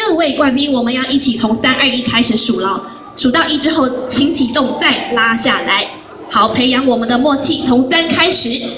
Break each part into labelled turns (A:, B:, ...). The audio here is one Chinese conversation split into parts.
A: 各位贵宾，我们要一起从3、2、1开始数了，数到1之后，请启动，再拉下来。好，培养我们的默契，从3开始，3、2、1，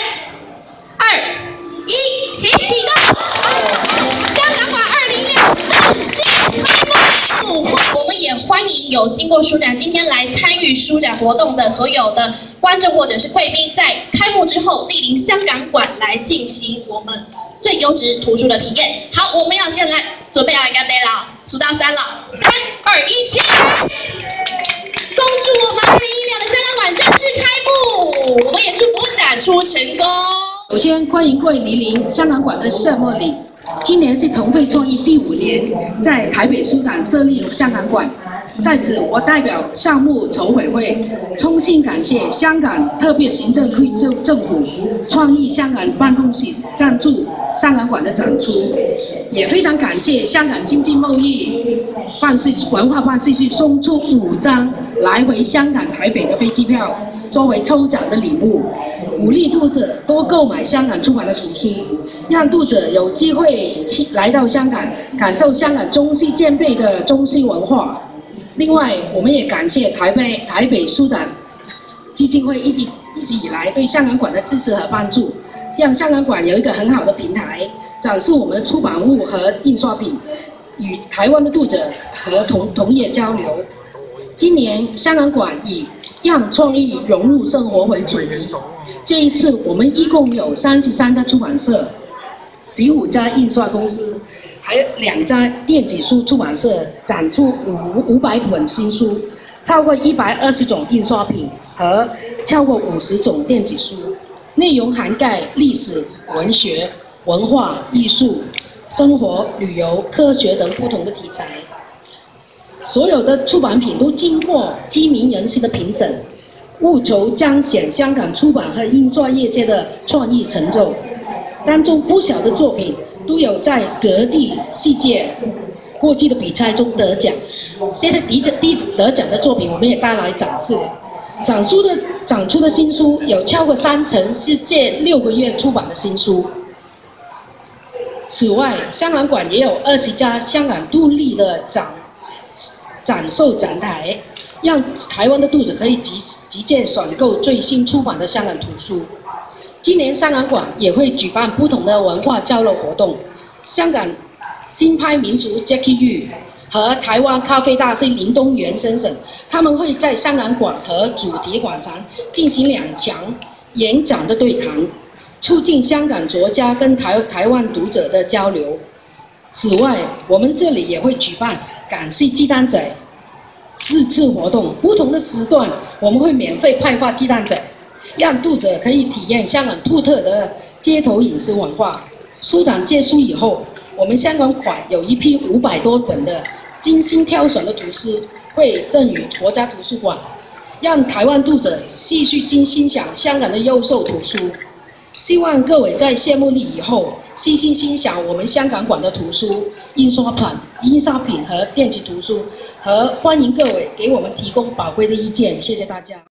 A: 请启动。香港馆2016正式开幕。我们也欢迎有经过书展今天来参与书展活动的所有的观众或者是贵宾，在开幕之后莅临香港馆来进行我们最优质图书的体验。好，我们要先来准备要来干杯了，数到3了，3、2、1，起！恭祝我们2016的香港馆正式开幕，我们也祝福展出成功。
B: 首先欢迎各位莅临香港馆的圣莫里。今年是同会创意第5年，在台北书展设立香港馆。在此，我代表项目筹委会，衷心感谢香港特别行政区政府创意香港办公室赞助香港馆的展出，也非常感谢香港经济贸易文化办事处送出5张来回香港、台北的飞机票，作为抽奖的礼物，鼓励读者多购买香港出版的图书，让读者有机会来到香港，感受香港中西兼备的中西文化。另外，我们也感谢台北书展基金会一直以来对香港馆的支持和帮助，让香港馆有一个很好的平台，展示我们的出版物和印刷品，与台湾的读者和同业交流。今年香港馆以让创意融入生活为主题，这一次我们一共有33家出版社、15家印刷公司，还有2家电子书出版社展出500本新书，超过120种印刷品和超过50种电子书，内容涵盖历史、文学、文化、艺术、生活、旅游、科学等不同的题材。所有的出版品都经过知名人士的评审，务求彰显香港出版和印刷业界的创意成就。当中不少的作品都有在各地世界国际的比赛中得奖，这些得奖的作品我们也带来展示。展出的新书有超过3成是这6个月出版的新书。此外，香港馆也有20家香港独立的展售展台，让台湾的读者可以直接选购最新出版的香港图书。今年香港馆也会举办不同的文化交流活动，香港新派民族 Jacky Yu 和台湾咖啡大师林东元先生，他们会在香港馆和主题广场进行2场演讲的对谈，促进香港作家跟台湾读者的交流。此外，我们这里也会举办港式鸡蛋仔4次活动，不同的时段我们会免费派发鸡蛋仔，让读者可以体验香港独特的街头饮食文化。书展结束以后，我们香港馆有一批500多本的精心挑选的图书会赠予国家图书馆，让台湾读者继续欣赏香港的优秀图书。希望各位在谢幕礼以后细心欣赏我们香港馆的图书、印刷品和电子图书，和欢迎各位给我们提供宝贵的意见。谢谢大家。